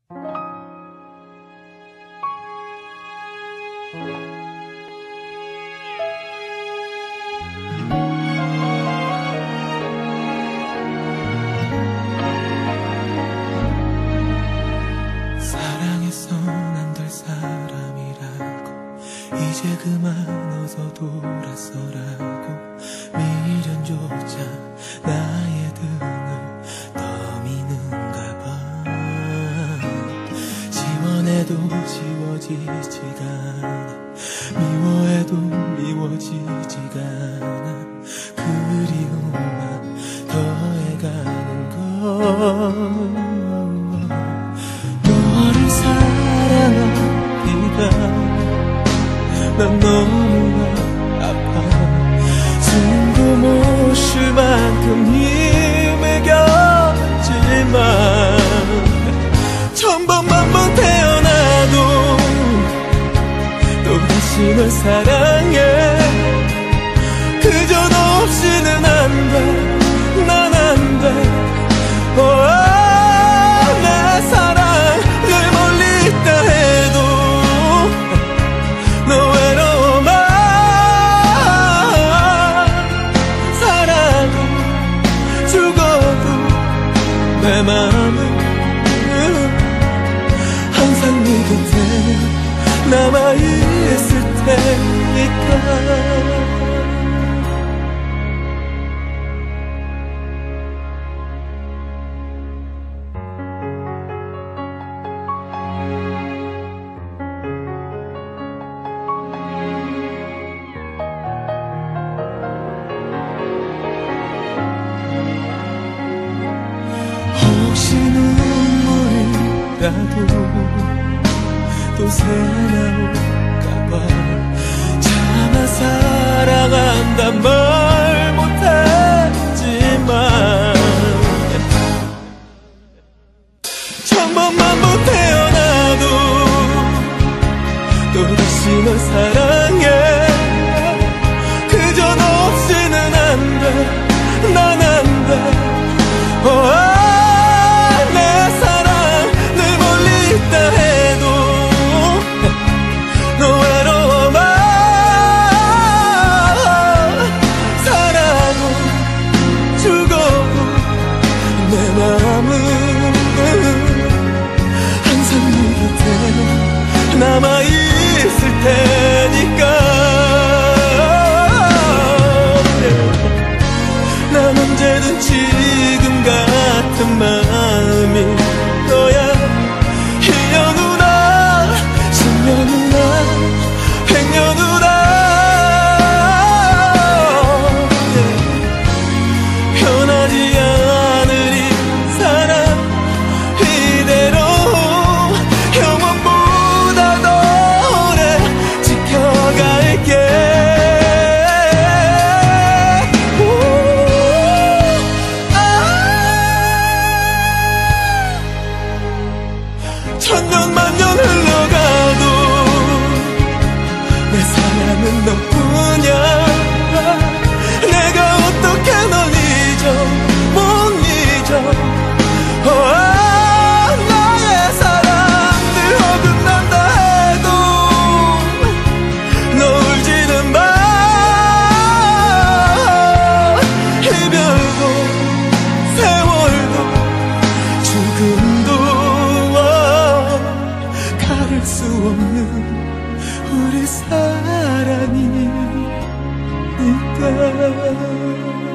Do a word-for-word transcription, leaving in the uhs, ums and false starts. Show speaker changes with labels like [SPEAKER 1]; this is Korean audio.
[SPEAKER 1] 사랑해선 안 될 사람이라고 이제 그만 어서 돌아서라고 미련조차 나의 등을 떠미는가 봐. 지워내도 지워지지가 않아, 미워해도 미워지지가 않아. 그리움만 더해가는 걸. 너를 사랑하기가 난 너무나 아파. 숨도 못 쉴 만큼 힘을 겪었지만 천 번 만 번 태어나도 또다시 널 사랑해. 그저 너 없이는 안 돼, 난 안 돼. oh. 내 사랑을 멀리 있다 해도 너 외로워만 살아도 죽어도 내 맘은 항상 네 곁에 남아있을 테니까. 혹시 눈물이라도 또 새나올까봐 차마 사랑한단 말 못했지만 천 번만 번 태어나도 또다시 널 사랑해. 그저 너 없이는 안 돼, 난 안 돼. oh. 남아있을 테니까. 난 언제든 지금 같은 마음이 너야. 일 년 후나 십 년 후나 백 년 후나 변하지 않을 이 사랑 이대로 천년 만년 흘러가도 내 사랑은 너뿐이야. 내가 어떻게 널 잊어 못 잊어. oh. 나의 사랑들 어긋난다 해도 너 울지는 마. 이별도 세월도 죽음도 가를 수 없는 우리 사랑이니까.